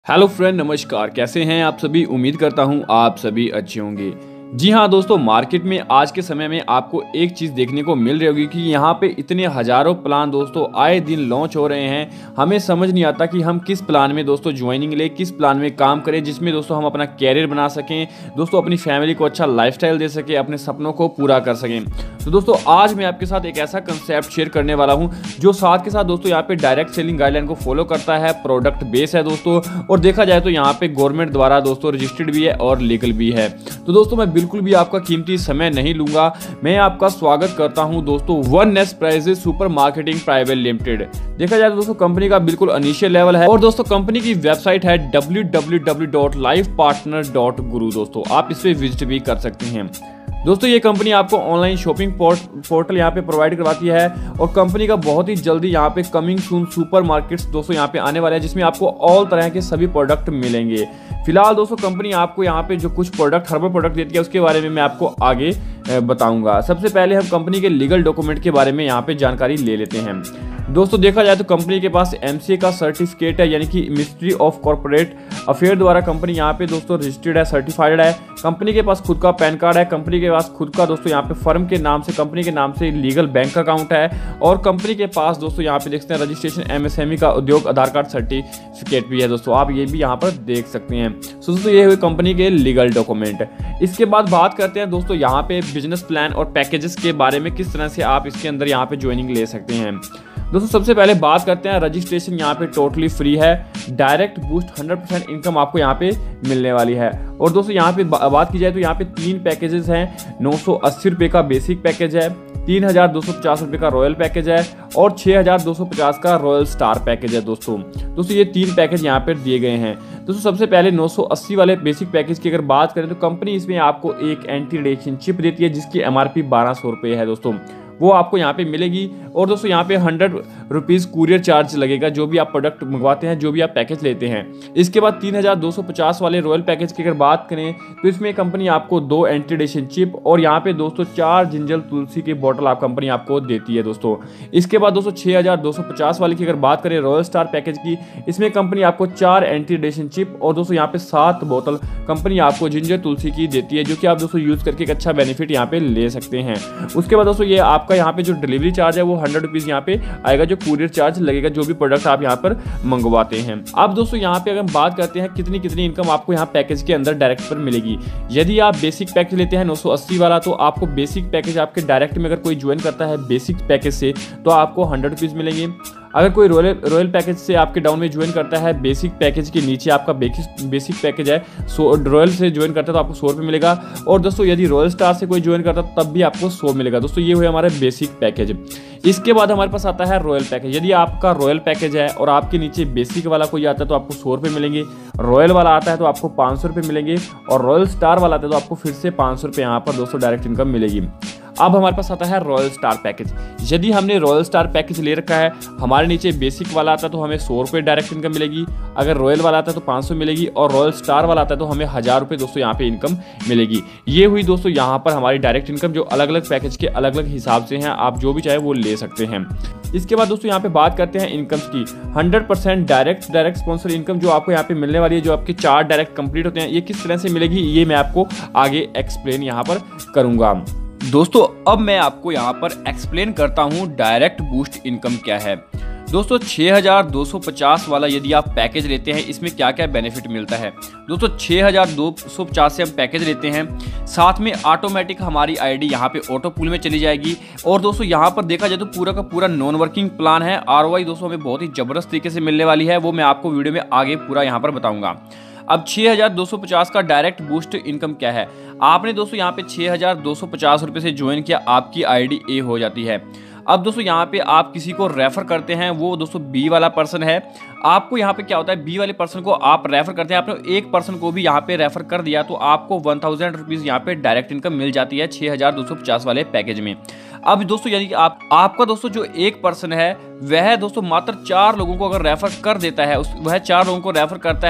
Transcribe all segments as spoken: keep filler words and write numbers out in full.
Hello friend, नमस्कार। कैसे हैं आप सभी? उम्मीद करता हूं आप सभी अच्छे होंगे। जी हाँ दोस्तों, मार्केट में आज के समय में आपको एक चीज़ देखने को मिल रही होगी कि यहाँ पे इतने हज़ारों प्लान दोस्तों आए दिन लॉन्च हो रहे हैं। हमें समझ नहीं आता कि हम किस प्लान में दोस्तों ज्वाइनिंग ले, किस प्लान में काम करें जिसमें दोस्तों हम अपना कैरियर बना सकें, दोस्तों अपनी फैमिली को अच्छा लाइफस्टाइल दे सकें, अपने सपनों को पूरा कर सकें। तो दोस्तों आज मैं आपके साथ एक ऐसा कंसेप्ट शेयर करने वाला हूँ जो साथ के साथ दोस्तों यहाँ पे डायरेक्ट सेलिंग गाइडलाइन को फॉलो करता है, प्रोडक्ट बेस है दोस्तों, और देखा जाए तो यहाँ पे गवर्नमेंट द्वारा दोस्तों रजिस्टर्ड भी है और लीगल भी है। तो दोस्तों मैं बिल्कुल भी आपका कीमती समय नहीं लूंगा। मैं आपका स्वागत करता हूं दोस्तों one nest prices super marketing private limited. देखा जाए तो दोस्तों कंपनी का बिल्कुल इनिशियल लेवल है और दोस्तों कंपनी की वेबसाइट है W W W dot life partner dot guru. दोस्तों आप इस पे विजिट भी कर सकते हैं। दोस्तों ये कंपनी आपको ऑनलाइन शॉपिंग पोर्टल यहाँ पे प्रोवाइड करवाती है और कंपनी का बहुत ही जल्दी यहाँ पे कमिंग सून सुपर मार्केट्स दोस्तों यहाँ पे आने वाले हैं जिसमें आपको ऑल तरह के सभी प्रोडक्ट मिलेंगे। फिलहाल दोस्तों कंपनी आपको यहाँ पे जो कुछ प्रोडक्ट हर्बल प्रोडक्ट देती है उसके बारे में मैं आपको आगे बताऊंगा। सबसे पहले हम कंपनी के लीगल डॉक्यूमेंट के बारे में यहाँ पे जानकारी ले लेते हैं। दोस्तों देखा जाए तो कंपनी के पास एमसीए का सर्टिफिकेट है, यानी कि मिनिस्ट्री ऑफ कॉर्पोरेट अफेयर द्वारा कंपनी यहाँ पे दोस्तों रजिस्टर्ड है, सर्टिफाइड है। कंपनी के पास खुद का पैन कार्ड है। कंपनी के पास खुद का दोस्तों यहाँ पे फर्म के नाम से, कंपनी के नाम से लीगल बैंक अकाउंट है और कंपनी के पास दोस्तों यहाँ पे देखते हैं रजिस्ट्रेशन एमएसएमई का उद्योग आधार कार्ड सर्टिफिकेट भी है। दोस्तों आप ये भी यहाँ पर देख सकते हैं। सो दोस्तों ये हुए कंपनी के लीगल डॉक्यूमेंट। इसके बाद बात करते हैं दोस्तों यहाँ पे बिजनेस प्लान और पैकेजेस के बारे में, किस तरह से आप इसके अंदर यहाँ पे ज्वाइनिंग ले सकते हैं। दोस्तों सबसे पहले बात करते हैं, रजिस्ट्रेशन यहाँ पे टोटली फ्री है। Direct boost hundred percent income आपको यहाँ पे मिलने वाली है। और दोस्तों यहाँ पे बात की जाए तो यहाँ पे तीन पैकेजेस हैं। नौ सौ अस्सी रुपये का बेसिक पैकेज है, तीन हजार दो सौ पचास रुपये का रॉयल पैकेज है और छः हजार दो सौ पचास का रॉयल स्टार पैकेज है। दोस्तों दोस्तों ये तीन पैकेज यहाँ पर दिए गए हैं। दोस्तों सबसे पहले नौ सौ अस्सी वाले बेसिक पैकेज की अगर बात करें तो कंपनी इसमें आपको एक एंटी रेडिएशन चिप देती है जिसकी एमआरपी बारह सौ रुपये है। दोस्तों वो आपको यहाँ पे मिलेगी। और दोस्तों यहाँ पे हंड्रेड रुपीज़ कुरियर चार्ज लगेगा जो भी आप प्रोडक्ट मंगवाते हैं, जो भी आप पैकेज लेते हैं। इसके बाद तीन हजार दो सौ पचास वाले रॉयल पैकेज की अगर बात करें तो इसमें कंपनी आपको दो एंटी रेडिएशन चिप और यहाँ पे दोस्तों चार जिंजर तुलसी की बोतल आप कंपनी आपको देती है। दोस्तों इसके बाद दोस्तों छः हजार दो सौ पचास वाले की अगर बात करें रॉयल स्टार पैकेज की, इसमें कंपनी आपको चार एंटी रेडिएशन चिप और दोस्तों यहाँ पे सात बोतल कंपनी आपको जिंजर तुलसी की देती है, जो कि आप दोस्तों यूज करके एक अच्छा बेनिफिट यहाँ पे ले सकते हैं। उसके बाद दोस्तों ये आपका यहाँ पे जो डिलीवरी चार्ज है वो हंड्रेड रुपीज यहाँ पे आएगा, जो कुरियर चार्ज लगेगा जो भी प्रोडक्ट आप यहाँ पर मंगवाते हैं। अब दोस्तों यहाँ पे अगर बात करते हैं कितनी कितनी इनकम आपको यहाँ पैकेज के अंदर डायरेक्ट पर मिलेगी। यदि आप बेसिक पैकेज लेते हैं नौ सौ अस्सी वाला तो आपको बेसिक पैकेज आपके डायरेक्ट में अगर कोई ज्वाइन करता है बेसिक पैकेज से तो आपको हंड्रेड रुपीज मिलेंगे। अगर कोई रॉयल रॉयल पैकेज से आपके डाउन में ज्वाइन करता है बेसिक पैकेज के नीचे आपका बेसिक पैकेज है, सो रॉयल से ज्वाइन करता है तो आपको सौ रुपये मिलेगा। और दोस्तों यदि रॉयल स्टार से कोई ज्वाइन करता है तब भी आपको सौ मिलेगा। दोस्तों ये हुए हमारे बेसिक पैकेज। इसके बाद हमारे पास आता है रॉयल पैकेज। यदि आपका रॉयल पैकेज है और आपके नीचे बेसिक वाला कोई आता है तो आपको सौ रुपये मिलेंगे, रॉयल वाला आता है तो आपको पाँच सौ रुपये मिलेंगे और रॉयल स्टार वाला आता है तो आपको फिर से पाँच सौ रुपये यहाँ पर दोस्तों डायरेक्ट इनकम मिलेगी। अब हमारे पास आता है रॉयल स्टार पैकेज। यदि हमने रॉयल स्टार पैकेज ले रखा है, हमारे नीचे बेसिक वाला आता है तो हमें सौ रुपये डायरेक्ट इनकम मिलेगी, अगर रॉयल वाला आता है तो पाँच सौ मिलेगी और रॉयल स्टार वाला आता है तो हमें हज़ार रुपये दोस्तों यहाँ पे इनकम मिलेगी। ये हुई दोस्तों यहाँ पर हमारी डायरेक्ट इनकम, जो अलग अलग पैकेज के अलग अलग हिसाब से हैं, आप जो भी चाहे वो ले सकते हैं। इसके बाद दोस्तों यहाँ पे बात करते हैं इनकम्स की। Hundred percent direct direct sponsor income जो आपको यहाँ पे मिलने वाली है, जो आपके चार डायरेक्ट कंप्लीट होते हैं, ये किस तरह से मिलेगी ये मैं आपको आगे एक्सप्लेन यहाँ पर करूँगा। दोस्तों अब मैं आपको यहाँ पर एक्सप्लेन करता हूँ डायरेक्ट बूस्ट इनकम क्या है। दोस्तों छः हजार दो सौ पचास वाला यदि आप पैकेज लेते हैं इसमें क्या क्या बेनिफिट मिलता है। दोस्तों छः हजार दो सौ पचास से हम पैकेज लेते हैं, साथ में ऑटोमेटिक हमारी आईडी यहाँ पे ऑटो पूल में चली जाएगी। और दोस्तों यहाँ पर देखा जाए तो पूरा का पूरा नॉन वर्किंग प्लान है। आरओआई दोस्तों हमें बहुत ही ज़बरदस्त तरीके से मिलने वाली है, वो मैं आपको वीडियो में आगे पूरा यहाँ पर बताऊँगा। अब छः हजार दो सौ पचास का डायरेक्ट बूस्ट इनकम क्या है। आपने दोस्तों यहाँ पे छः हजार दो सौ पचास रुपये से ज्वाइन किया, आपकी आईडी ए हो जाती है। अब दोस्तों यहाँ पे आप किसी को रेफर करते हैं, वो दोस्तों बी वाला पर्सन है। आपको यहाँ पे क्या होता है, बी वाले पर्सन को आप रेफर करते हैं, आपने एक पर्सन को भी यहाँ पे रेफर कर दिया तो आपको वन थाउजेंड रुपीज़ यहाँ पे डायरेक्ट इनकम मिल जाती है छः हजार दो सौ पचास वाले पैकेज में। अब दोस्तों यानी कि आप आपका दोस्तों जो एक पर्सन है वह दोस्तों मात्र चार लोगों को अगर रेफर कर देता है, उस वह चार लोगों को रेफर करता है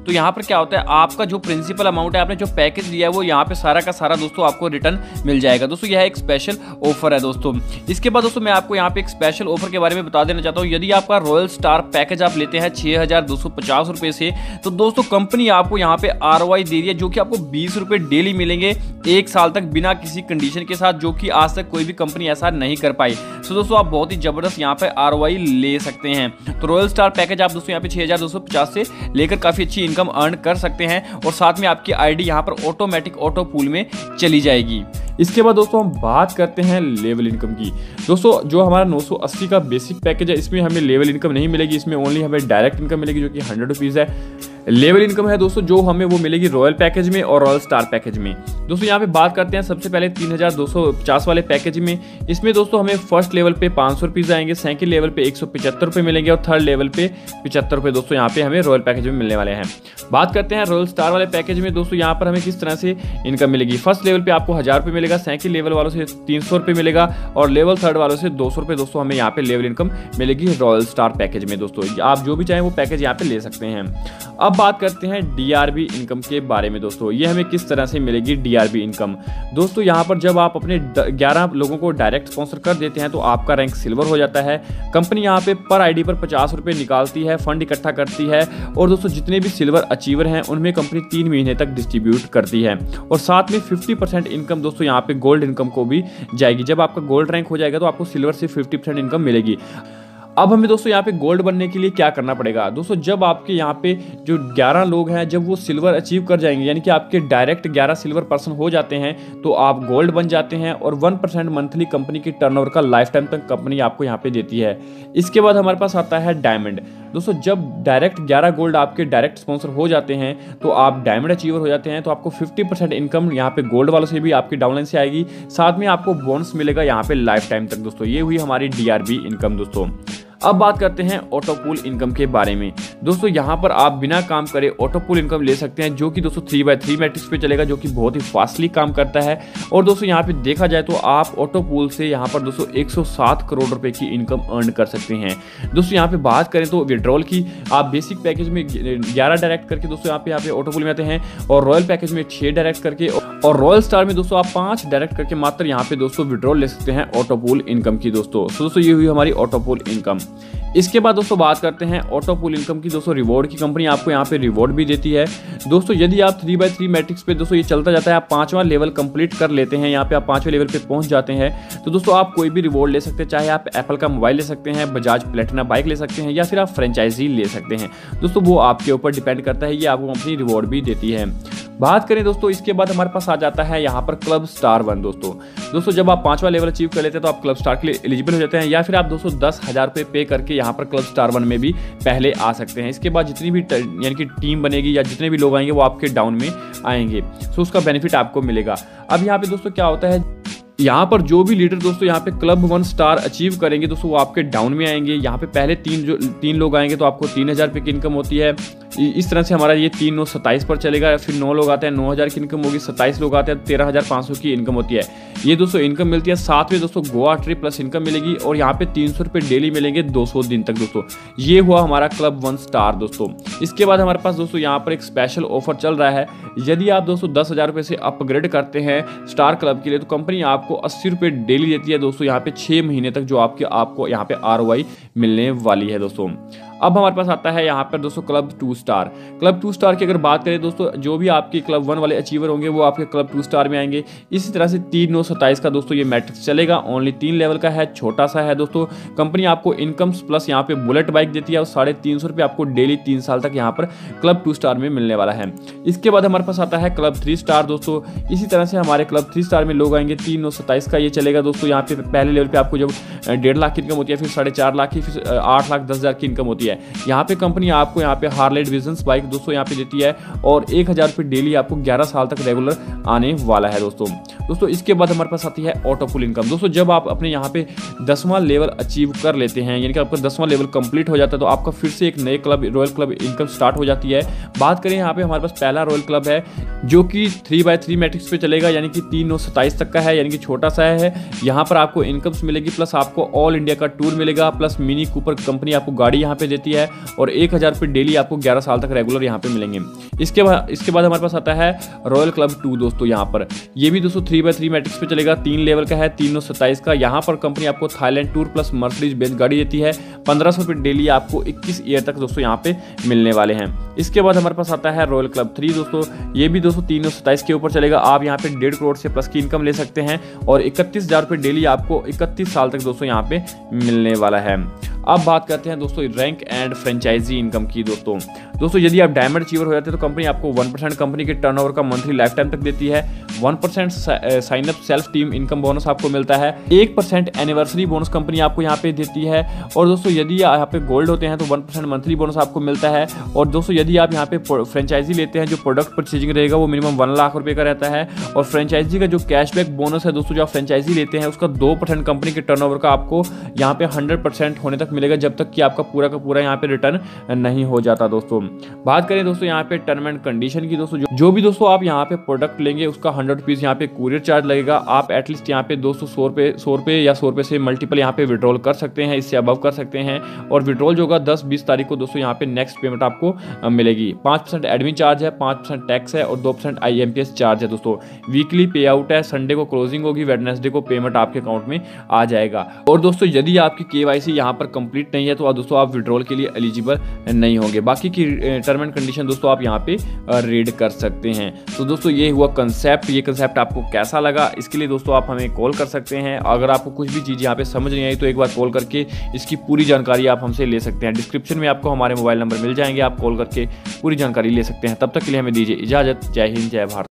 तो यहाँ पर क्या होता है, आपका जो प्रिंसिपल अमाउंट है, आपने जो पैकेज लिया है वो यहाँ पे सारा का सारा दोस्तों आपको रिटर्न मिल जाएगा। दोस्तों यह एक स्पेशल ऑफर है दोस्तों। इसके बाद दोस्तों मैं आपको यहाँ पे एक स्पेशल ऑफर के बारे में बता देना चाहता हूँ। यदि आपका रॉयल स्टार पैकेज आप लेते हैं छह हजार दो सौ पचास रुपए से, तो दोस्तों कंपनी आपको यहाँ पे आर ओ आई दे रही है, जो कि आपको बीस रुपए डेली मिलेंगे एक साल तक बिना किसी कंडीशन के साथ, जो कि आज तक कोई भी कंपनी ऐसा नहीं कर पाई। सो दोस्तों आप बहुत ही जबरदस्त यहाँ पे आर ओ आई ले सकते हैं। तो रॉयल स्टार पैकेज आप दोस्तों यहाँ पे छह हजार दो सौ पचास से लेकर काफी अच्छी इनकम अर्न कर सकते हैं और साथ में आपकी आईडी यहाँ पर ऑटोमेटिक ऑटो पूल में चली जाएगी। इसके बाद दोस्तों हम बात करते हैं लेवल इनकम की। दोस्तों जो हमारा नौ सौ अस्सी का बेसिक पैकेज है, इसमें हमें लेवल इनकम नहीं मिलेगी, इसमें ओनली हमें डायरेक्ट इनकम मिलेगी जो कि हंड्रेड रुपीज़ है। लेवल इनकम है दोस्तों जो हमें वो मिलेगी रॉयल पैकेज में और रॉयल स्टार पैकेज में। दोस्तों यहाँ पे बात करते हैं सबसे पहले तीन हजार दो सौ पचास वाले पैकेज में। इसमें दोस्तों हमें फर्स्ट लेवल पे पाँच सौ रुपीज़ आएंगे, सेकंड लेवल पे एक सौ पचहत्तर रुपये मिलेंगे और थर्ड लेवल पे पचहत्तर रुपये दोस्तों यहाँ पे हमें रॉयल पैकेज में मिलने वाले हैं। बात करते हैं रॉयल स्टार वाले पैकेज में। दोस्तों यहाँ पर हमें किस तरह से इनकम मिलेगी। फर्स्ट लेवल पे आपको हजार रुपये मिलेगा, सेकंड लेवल वालों से तीन सौ रुपये मिलेगा और लेवल थर्ड वालों से दो सौ रुपये दोस्तों हमें यहाँ पे लेवल इनकम मिलेगी रॉयल स्टार पैकेज में। दोस्तों आप जो भी चाहें वो पैकेज यहाँ पे ले सकते हैं। अब बात करते हैं डीआरबी इनकम के बारे में। दोस्तों ये हमें किस तरह से मिलेगी डीआरबी इनकम। दोस्तों यहाँ पर जब आप अपने ग्यारह लोगों को डायरेक्ट स्पॉन्सर कर देते हैं तो आपका रैंक सिल्वर हो जाता है। कंपनी यहाँ पे पर आईडी पर पचास रुपये निकालती है, फंड इकट्ठा करती है और दोस्तों जितने भी सिल्वर अचीवर हैं उनमें कंपनी तीन महीने तक डिस्ट्रीब्यूट करती है और साथ में फिफ्टी परसेंट इनकम दोस्तों यहाँ पे गोल्ड इनकम को भी जाएगी। जब आपका गोल्ड रैंक हो जाएगा तो आपको सिल्वर से फिफ्टी परसेंट इनकम मिलेगी। अब हमें दोस्तों यहाँ पे गोल्ड बनने के लिए क्या करना पड़ेगा। दोस्तों जब आपके यहाँ पे जो ग्यारह लोग हैं जब वो सिल्वर अचीव कर जाएंगे, यानी कि आपके डायरेक्ट ग्यारह सिल्वर पर्सन हो जाते हैं, तो आप गोल्ड बन जाते हैं और वन परसेंट मंथली कंपनी की टर्नओवर का लाइफ टाइम तक कंपनी आपको यहाँ पे देती है। इसके बाद हमारे पास आता है डायमंड। दोस्तों जब डायरेक्ट ग्यारह गोल्ड आपके डायरेक्ट स्पॉन्सर हो जाते हैं तो आप डायमंड अचीवर हो जाते हैं, तो आपको फिफ्टी परसेंट इनकम यहाँ पे गोल्ड वालों से भी आपकी डाउनलाइन से आएगी, साथ में आपको बोनस मिलेगा यहाँ पे लाइफ टाइम तक। दोस्तों ये हुई हमारी डीआरबी इनकम। दोस्तों अब बात करते हैं ऑटो पूल इनकम के बारे में। दोस्तों यहाँ पर आप बिना काम करे ऑटो पूल इनकम ले सकते हैं, जो कि दोस्तों थ्री बाय थ्री मैट्रिक्स पे चलेगा, जो कि बहुत ही फास्टली काम करता है। और दोस्तों यहाँ पे देखा जाए तो आप ऑटो पूल से यहाँ पर दोस्तों एक सौ सात करोड़ रुपए की इनकम अर्न कर सकते हैं। दोस्तों यहाँ पे बात करें तो विड्रॉल की, आप बेसिक पैकेज में ग्यारह डायरेक्ट करके दोस्तों यहाँ पे यहाँ पे ऑटो पूल में आते हैं और रॉयल पैकेज में छह डायरेक्ट करके और रॉयल स्टार में दोस्तों आप पांच डायरेक्ट करके मात्र यहाँ पे दोस्तों विड्रॉल ले सकते हैं ऑटो पूल इनकम की। दोस्तों तो दोस्तों ये हुई हमारी ऑटो पूल इनकम। इसके बाद दोस्तों बात करते हैं ऑटो पूल इनकम की। दोस्तों रिवॉर्ड की कंपनी आपको यहाँ पे रिवॉर्ड भी देती है। दोस्तों यदि आप थ्री बाय थ्री मैट्रिक्स पे दोस्तों ये चलता जाता है, आप पांचवा लेवल कंप्लीट कर लेते हैं, यहाँ पे आप पांचवें लेवल पे पहुंच जाते हैं, तो दोस्तों आप कोई भी रिवॉर्ड ले सकते हैं। चाहे आप एप्पल का मोबाइल ले सकते हैं, बजाज प्लेटिना बाइक ले सकते हैं या फिर आप फ्रेंचाइजी ले सकते हैं। दोस्तों वो आपके ऊपर डिपेंड करता है, ये आपको कंपनी रिवॉर्ड भी देती है। बात करें दोस्तों इसके बाद हमारे पास आ जाता है यहाँ पर क्लब स्टार वन। दोस्तों दोस्तों जब आप पांचवा लेवल अचीव कर लेते हैं तो आप क्लब स्टार के लिए एलिजिबल हो जाते हैं, या फिर आप दोस्तों दस हजार रुपये पे करके यहाँ पर क्लब स्टार वन में भी पहले आ सकते हैं। इसके बाद जितनी भी यानी कि टीम बनेगी या जितने भी लोग आएंगे वो आपके डाउन में आएंगे, तो उसका बेनिफिट आपको मिलेगा। अब यहाँ पे दोस्तों क्या होता है, यहाँ पर जो भी लीडर दोस्तों यहाँ पे क्लब वन स्टार अचीव करेंगे दोस्तों वो आपके डाउन में आएंगे। यहाँ पे पहले तीन जो तीन लोग आएंगे तो आपको तीन हजार रुपये की इनकम होती है। इस तरह से हमारा ये तीन नौ सत्ताईस पर चलेगा। फिर नौ लोग आते हैं नौ हज़ार की इनकम होगी, सत्ताईस लोग आते हैं तेरह हज़ार पाँच सौ की इनकम होती है। ये दोस्तों इनकम मिलती है। साथ में दोस्तों गोवा ट्रिप प्लस इनकम मिलेगी और यहाँ पे तीन सौ रुपये डेली मिलेंगे दो सौ दिन तक। दोस्तों ये हुआ हमारा क्लब वन स्टार। दोस्तों इसके बाद हमारे पास दोस्तों यहाँ पर एक स्पेशल ऑफर चल रहा है। यदि आप दोस्तों दस हज़ार रुपये से अपग्रेड करते हैं स्टार क्लब के लिए तो कंपनी आपको अस्सी रुपये डेली देती है दोस्तों, यहाँ पे छः महीने तक, जो आपके आपको यहाँ पे आर ओ आई मिलने वाली है। दोस्तों अब हमारे पास आता है यहाँ पर दोस्तों club two star. Club two star की अगर बात करें दोस्तों, जो भी आपके क्लब वन वाले अचीवर होंगे वो आपके क्लब टू स्टार में आएंगे। इसी तरह से तीन नौ सत्ताईस का दोस्तों ये मैट्रिक्स चलेगा। ओनली तीन लेवल का है, छोटा सा है। दोस्तों कंपनी आपको इनकम्स प्लस यहाँ पे बुलेट बाइक देती है और साढ़े तीन सौ रुपये आपको डेली तीन साल तक यहाँ पर क्लब टू स्टार में मिलने वाला है। इसके बाद हमारे पास आता है क्लब थ्री स्टार। दोस्तों इसी तरह से हमारे क्लब थ्री स्टार में लोग आएंगे। तीन नौ सत्ताईस का ये चलेगा दोस्तों। यहाँ पे पहले लेवल पे आपको जब डेढ़ लाख की इनकम होती है, फिर साढ़े चार लाख की, फिर आठ लाख दस हज़ार की इनकम होती है। यहाँ पे कंपनी आपको यहाँ पे हार्ले डिविजन बाइक दोस्तों यहाँ पे देती है और एक हजार रुपये डेली आपको ग्यारह साल तक रेगुलर आने वाला है। दोस्तों दोस्तों इसके बाद हमारे पास आती है ऑटो पूल इनकम। दोस्तों जब आप अपने यहाँ पे दसवां लेवल अचीव कर लेते हैं, यानी कि आपका दसवां लेवल कंप्लीट हो जाता है, तो आपका फिर से एक नए club royal club income start हो जाती है। बात करें यहाँ पे हमारे पास पहला पहला रॉयल क्लब है जो कि थ्री बाय थ्री मैट्रिक्स पे चलेगा, यानी कि तीन नौ सत्ताईस तक का है, यानी कि छोटा सा है। यहाँ पर आपको इनकम्स मिलेगी, प्लस आपको ऑल इंडिया का टूर मिलेगा, प्लस मिनी कूपर कंपनी आपको गाड़ी यहाँ पे देती है और एक हज़ार रुपये डेली आपको ग्यारह साल तक रेगुलर यहाँ पे मिलेंगे। इसके बाद इसके बाद हमारे पास आता है रॉयल क्लब टू दोस्तों। यहाँ पर ये भी दोस्तों थ्री बाय थ्री मैट्रिक्स पे चलेगा, तीन लेवल का है, तीन नौ सत्ताईस का। यहाँ पर कंपनी आपको Thailand tour plus Mercedes Benz गाड़ी देती है। पंद्रह सौ रुपये डेली आपको इक्कीस ईयर तक दोस्तों यहाँ पे मिलने वाले हैं। इसके बाद हमारे पास आता है रॉयल क्लब थ्री दोस्तों। ये भी दोस्तों तीन नौ सत्ताईस के ऊपर चलेगा। आप यहाँ पे डेढ़ करोड़ से प्लस की इनकम ले सकते हैं और इकतीस हजार रुपये डेली आपको इकतीस साल तक दोस्तों यहाँ पे मिलने वाला है। अब बात करते हैं दोस्तों रैंक एंड फ्रेंचाइजी इनकम की दोस्तों। दोस्तों यदि आप डायमंड अचीवर हो जाते हैं तो कंपनी आपको वन परसेंट कंपनी के टर्नओवर का मंथली लाइफ टाइम तक देती है। One percent sign up self team income bonus आपको मिलता है। एक परसेंट एनिवर्सरी बोनस कंपनी आपको यहाँ पे देती है। और दोस्तों यदि यहाँ पे गोल्ड होते हैं तो वन परसेंट मंथली बोनस आपको मिलता है। और दोस्तों यदि आप यहाँ पे फ्रेंचाइजी लेते हैं, जो प्रोडक्ट परचेजिंग रहेगा वो मिनिमम वन लाख रुपये का रहता है। और फ्रेंचाइजी का जो कैशबैक बोनस है दोस्तों, जो आप फ्रेंचाइजी लेते हैं उसका दो परसेंट कंपनी के टर्नओवर का आपको यहाँ पे हंड्रेड परसेंट होने तक मिलेगा, जब तक कि आपका पूरा का पूरा यहाँ पे रिटर्न नहीं हो जाता दोस्तों। बात करें दोस्तों यहाँ पे टर्म एंड कंडीशन की दोस्तों, जो, जो भी दोस्तों आप यहाँ पे प्रोडक्ट लेंगे उसका हंड्रेड रुपीज यहाँ पे कुरियर चार्ज लगेगा। आप एटलीस्ट यहाँ पे दोस्तों सौ रुपये सौ रुपये या सौ रुपये से मल्टीपल यहाँ पे विड्रॉल कर सकते हैं, इससे अबव कर सकते हैं। और विड्रॉल जो होगा दस बीस तारीख को दोस्तों यहाँ पे नेक्स्ट पेमेंट आपको मिलेगी। पाँच परसेंट एडमिन चार्ज है, पाँच परसेंट टैक्स है और दो percent I M P S charge है दोस्तों। वीकली पे आउट है, संडे को क्लोजिंग होगी, वेडनेसडे को पेमेंट आपके अकाउंट में आ जाएगा। और दोस्तों यदि आपकी के वाई सी यहाँ पर कंप्लीट नहीं है तो दोस्तों आप विड्रॉल के लिए एलिजिबल नहीं होंगे। बाकी की टर्म एंड कंडीशन दोस्तों आप यहाँ पे रीड कर सकते हैं। तो दोस्तों ये हुआ कंसेप्ट। ये कंसेप्ट आपको कैसा लगा, इसके लिए दोस्तों आप हमें कॉल कर सकते हैं। अगर आपको कुछ भी चीज़ यहाँ पे समझ नहीं आई तो एक बार कॉल करके इसकी पूरी जानकारी आप हमसे ले सकते हैं। डिस्क्रिप्शन में आपको हमारे मोबाइल नंबर मिल जाएंगे, आप कॉल करके पूरी जानकारी ले सकते हैं। तब तक के लिए हमें दीजिए इजाज़त। जय हिंद, जय भारत।